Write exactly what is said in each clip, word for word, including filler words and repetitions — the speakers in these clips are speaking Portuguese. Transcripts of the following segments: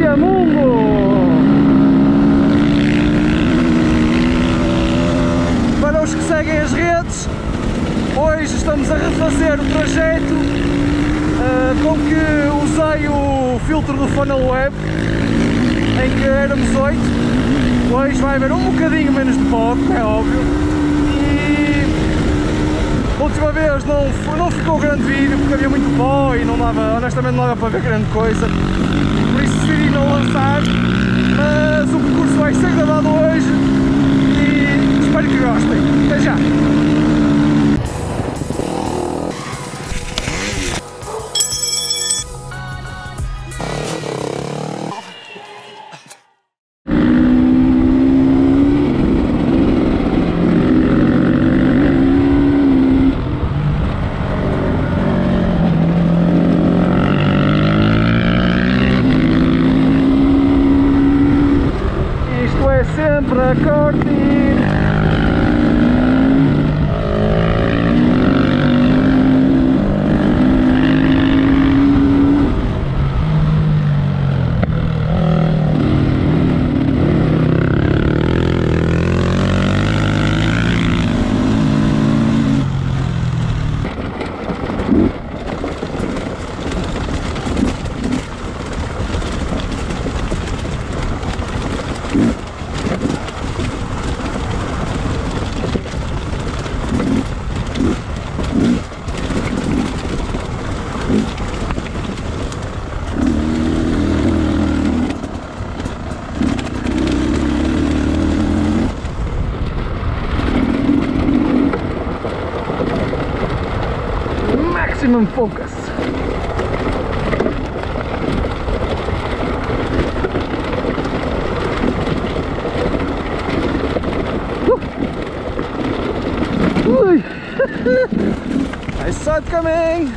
dia, mundo! Para os que seguem as redes, hoje estamos a refazer o trajeto uh, com que usei o filtro do funnel web, em que éramos oito. Hoje vai haver um bocadinho menos de pó, é óbvio. E a última vez não, não ficou grande vídeo porque havia muito pó e não dava, honestamente não dava para ver grande coisa. Por isso decidi não lançar, mas o percurso vai ser gravado hoje e espero que gostem. Até já! Sempre a curtir. Maximum focus. Ui. I saw it coming.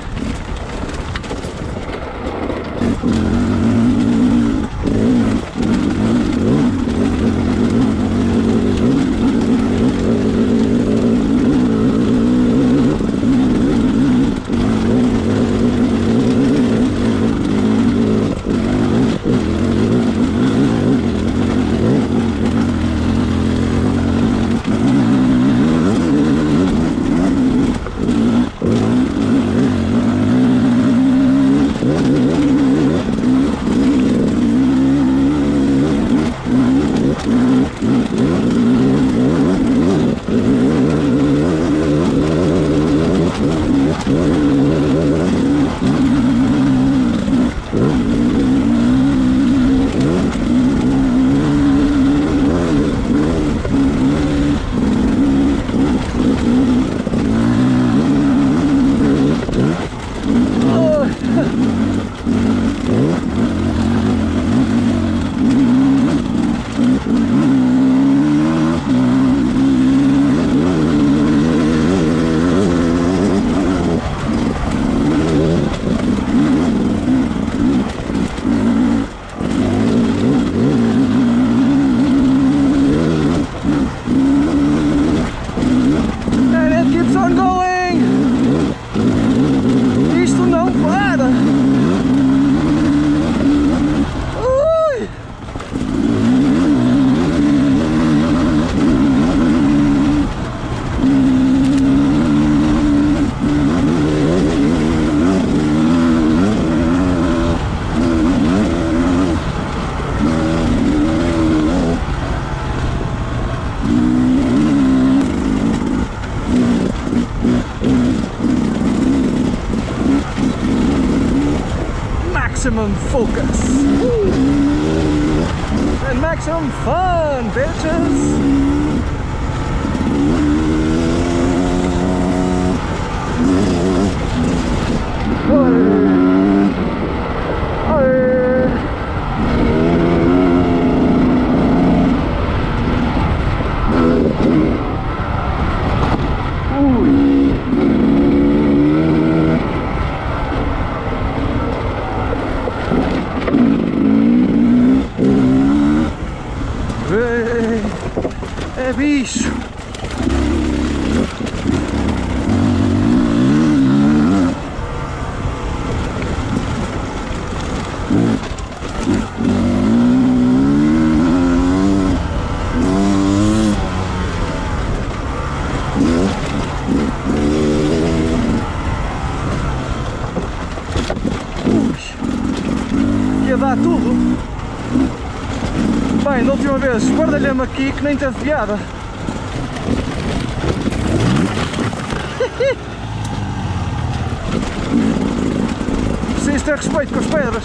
Maximum focus. Woo. And maximum fun, bitches. É bicho. ia dar tudo. Bem, da última vez esbardalhei-me aqui que nem teve piada. Preciso ter respeito com as pedras.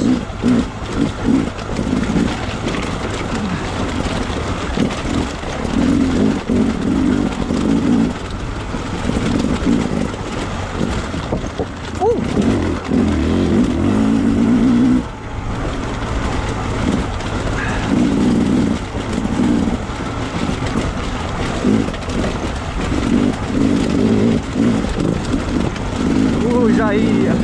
Uh, já ia.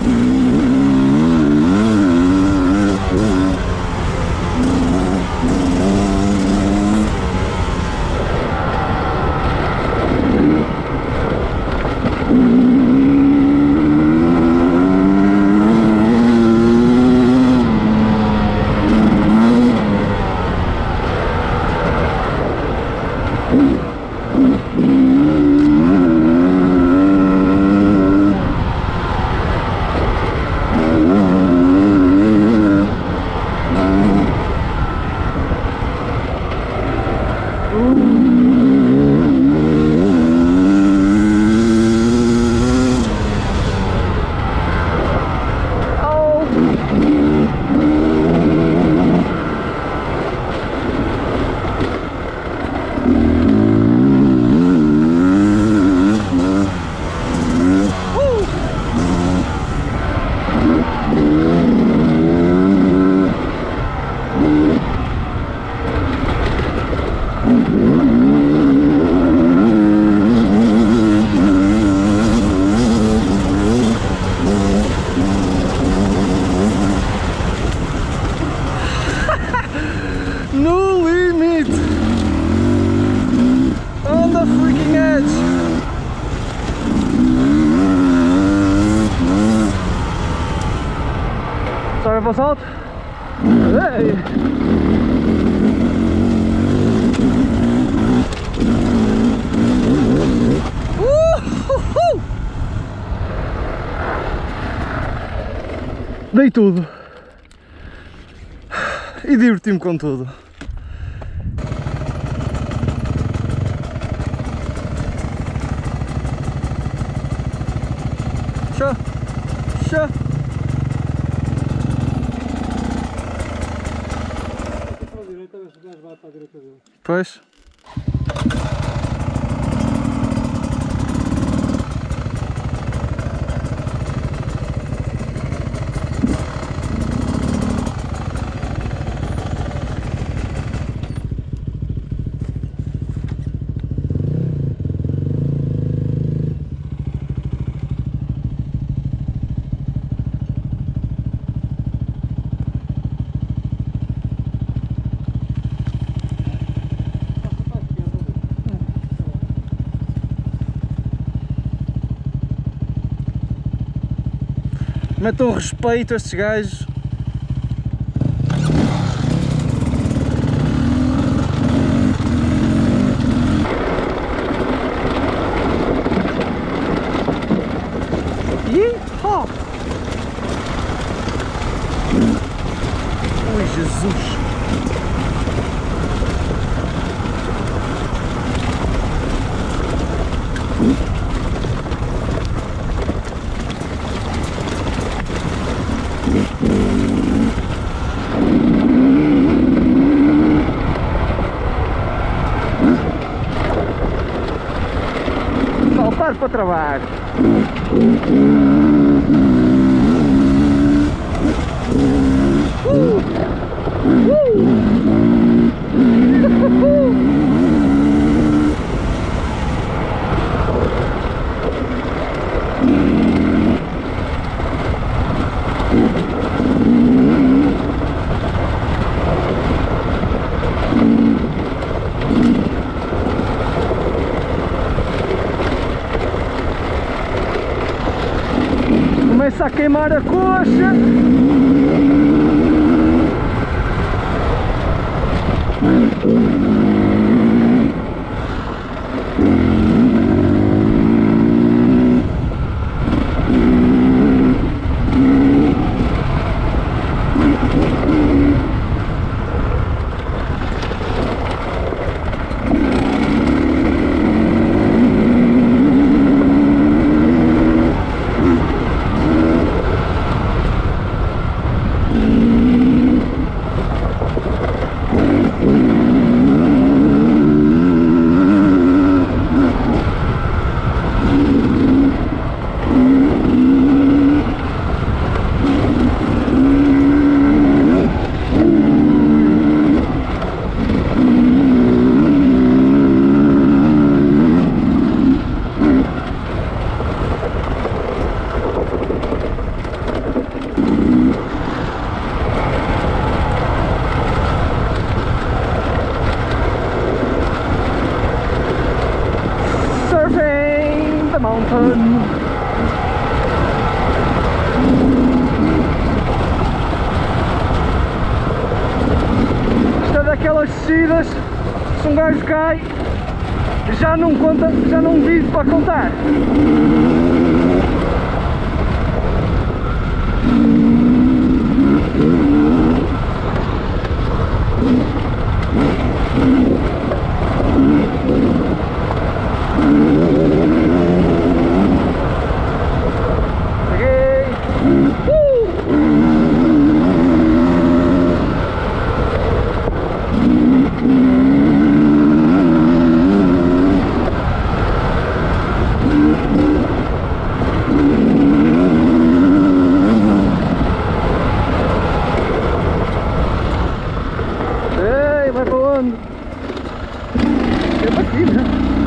No limit! On the freaking edge! Sorry for salt. Hey! Uh-huh-huh. Dei tudo e diverti-me com tudo. Xá, xá. Pois. Metam respeito a estes gajos. Ih-hó! Ui, Jesus! Voltar para trabalho. Uh! Uh! Começa a queimar a coxa. mountain. Isto é daquelas descidas, se um gajo cai, já não conta, já não vive para contar. Vai para onde? É para aqui, né?